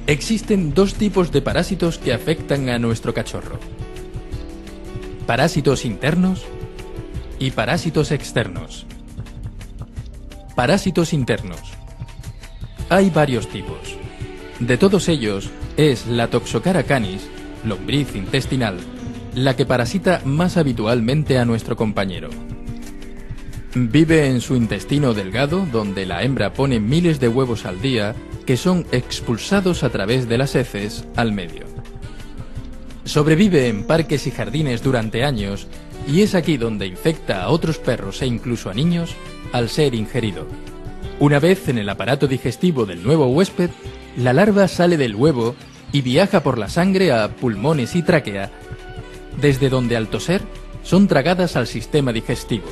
Existen dos tipos de parásitos que afectan a nuestro cachorro: parásitos internos y parásitos externos. Parásitos internos. Hay varios tipos. De todos ellos, es la Toxocara canis, lombriz intestinal, la que parasita más habitualmente a nuestro compañero. Vive en su intestino delgado, donde la hembra pone miles de huevos al día que son expulsados a través de las heces al medio. Sobrevive en parques y jardines durante años y es aquí donde infecta a otros perros e incluso a niños al ser ingerido. Una vez en el aparato digestivo del nuevo huésped, la larva sale del huevo y viaja por la sangre a pulmones y tráquea, desde donde al toser son tragadas al sistema digestivo.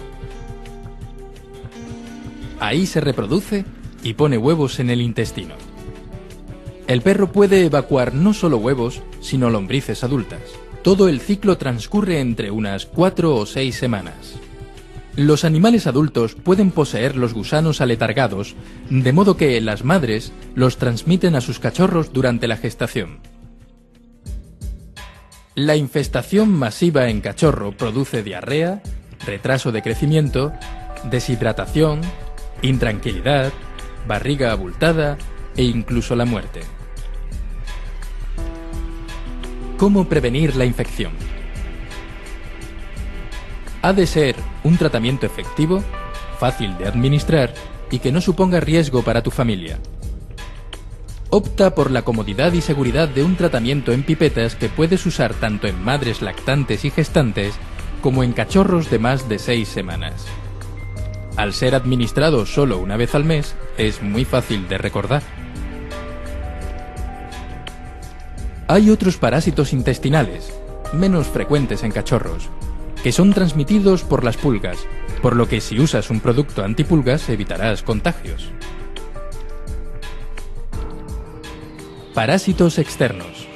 Ahí se reproduce y pone huevos en el intestino. El perro puede evacuar no solo huevos, sino lombrices adultas. Todo el ciclo transcurre entre unas 4 o 6 semanas. Los animales adultos pueden poseer los gusanos aletargados, de modo que las madres los transmiten a sus cachorros durante la gestación. La infestación masiva en cachorro produce diarrea, retraso de crecimiento, deshidratación, intranquilidad, barriga abultada e incluso la muerte. ¿Cómo prevenir la infección? Ha de ser un tratamiento efectivo, fácil de administrar y que no suponga riesgo para tu familia. Opta por la comodidad y seguridad de un tratamiento en pipetas que puedes usar tanto en madres lactantes y gestantes como en cachorros de más de 6 semanas. Al ser administrado solo una vez al mes, es muy fácil de recordar. Hay otros parásitos intestinales, menos frecuentes en cachorros, que son transmitidos por las pulgas, por lo que si usas un producto antipulgas evitarás contagios. Parásitos externos.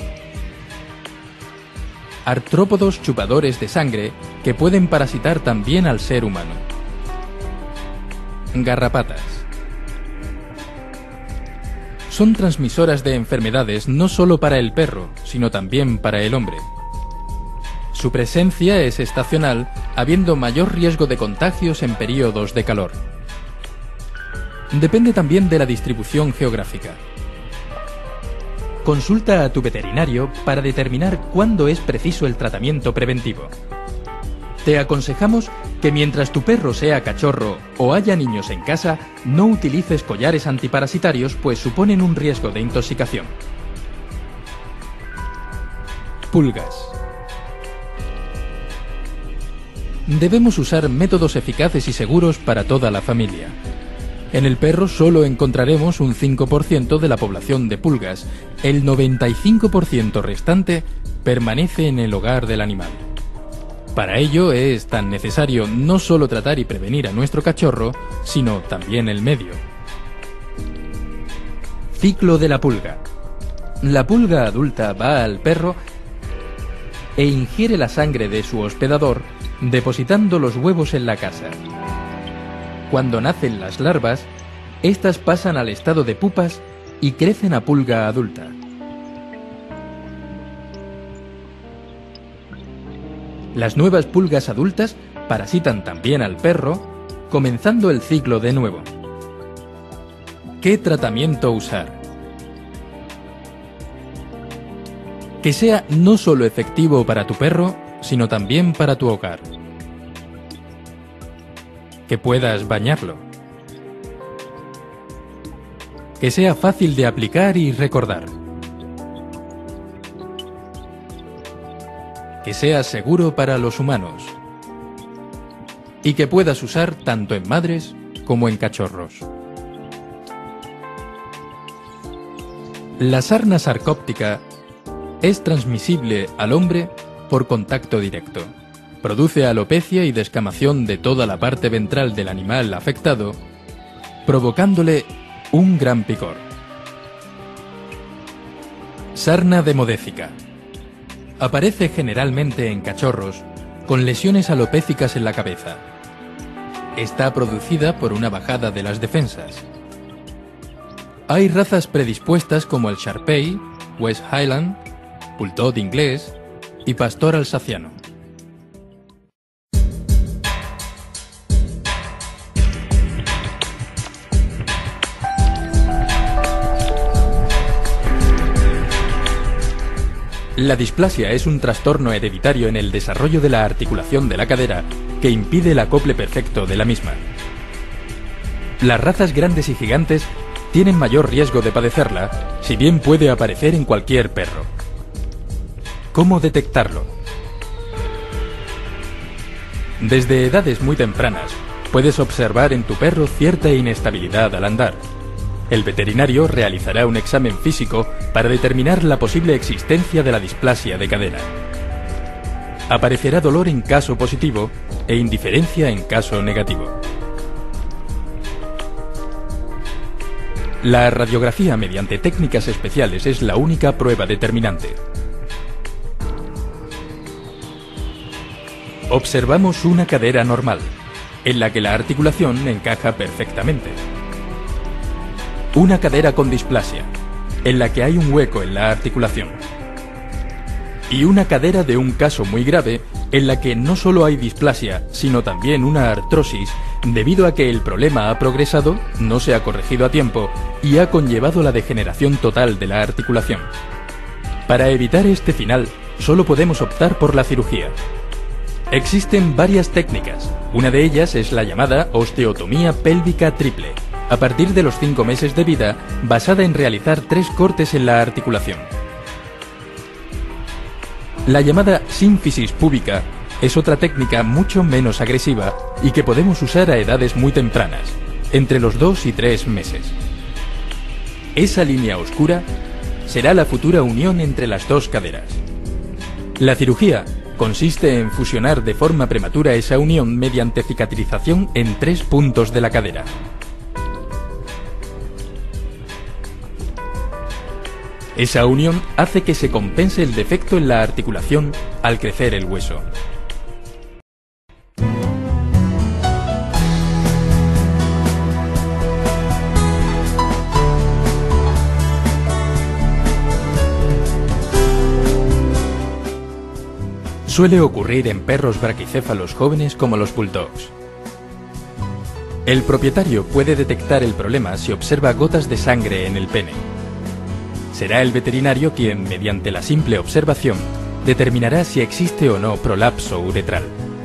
Artrópodos chupadores de sangre que pueden parasitar también al ser humano. Garrapatas. Son transmisoras de enfermedades no solo para el perro, sino también para el hombre. Su presencia es estacional, habiendo mayor riesgo de contagios en periodos de calor. Depende también de la distribución geográfica. Consulta a tu veterinario para determinar cuándo es preciso el tratamiento preventivo. Te aconsejamos que mientras tu perro sea cachorro o haya niños en casa, no utilices collares antiparasitarios, pues suponen un riesgo de intoxicación. Pulgas. Debemos usar métodos eficaces y seguros para toda la familia. En el perro solo encontraremos un 5% de la población de pulgas. El 95% restante permanece en el hogar del animal. Para ello es tan necesario no solo tratar y prevenir a nuestro cachorro, sino también el medio. Ciclo de la pulga. La pulga adulta va al perro e ingiere la sangre de su hospedador, depositando los huevos en la casa. Cuando nacen las larvas, estas pasan al estado de pupas y crecen a pulga adulta. Las nuevas pulgas adultas parasitan también al perro, comenzando el ciclo de nuevo. ¿Qué tratamiento usar? Que sea no solo efectivo para tu perro, sino también para tu hogar. Que puedas bañarlo. Que sea fácil de aplicar y recordar. Que sea seguro para los humanos. Y que puedas usar tanto en madres como en cachorros. La sarna sarcóptica es transmisible al hombre por contacto directo. Produce alopecia y descamación de toda la parte ventral del animal afectado, provocándole un gran picor. Sarna demodécica. Aparece generalmente en cachorros con lesiones alopécicas en la cabeza. Está producida por una bajada de las defensas. Hay razas predispuestas como el Shar-Pei, West Highland, Bulldog inglés y Pastor alsaciano. La displasia es un trastorno hereditario en el desarrollo de la articulación de la cadera que impide el acople perfecto de la misma. Las razas grandes y gigantes tienen mayor riesgo de padecerla, si bien puede aparecer en cualquier perro. ¿Cómo detectarlo? Desde edades muy tempranas, puedes observar en tu perro cierta inestabilidad al andar. El veterinario realizará un examen físico para determinar la posible existencia de la displasia de cadera. Aparecerá dolor en caso positivo e indiferencia en caso negativo. La radiografía mediante técnicas especiales es la única prueba determinante. Observamos una cadera normal, en la que la articulación encaja perfectamente. Una cadera con displasia, en la que hay un hueco en la articulación. Y una cadera de un caso muy grave, en la que no solo hay displasia, sino también una artrosis, debido a que el problema ha progresado, no se ha corregido a tiempo y ha conllevado la degeneración total de la articulación. Para evitar este final, solo podemos optar por la cirugía. Existen varias técnicas. Una de ellas es la llamada osteotomía pélvica triple, a partir de los 5 meses de vida, basada en realizar 3 cortes en la articulación. La llamada sínfisis púbica es otra técnica mucho menos agresiva y que podemos usar a edades muy tempranas, entre los 2 y 3 meses. Esa línea oscura será la futura unión entre las dos caderas. La cirugía consiste en fusionar de forma prematura esa unión mediante cicatrización en 3 puntos de la cadera. Esa unión hace que se compense el defecto en la articulación al crecer el hueso. Suele ocurrir en perros braquicéfalos jóvenes como los bulldogs. El propietario puede detectar el problema si observa gotas de sangre en el pene. Será el veterinario quien, mediante la simple observación, determinará si existe o no prolapso uretral.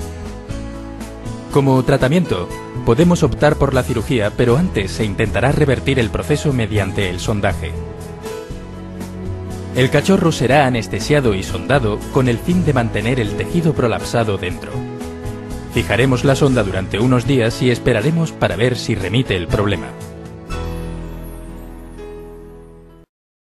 Como tratamiento, podemos optar por la cirugía, pero antes se intentará revertir el proceso mediante el sondaje. El cachorro será anestesiado y sondado con el fin de mantener el tejido prolapsado dentro. Fijaremos la sonda durante unos días y esperaremos para ver si remite el problema.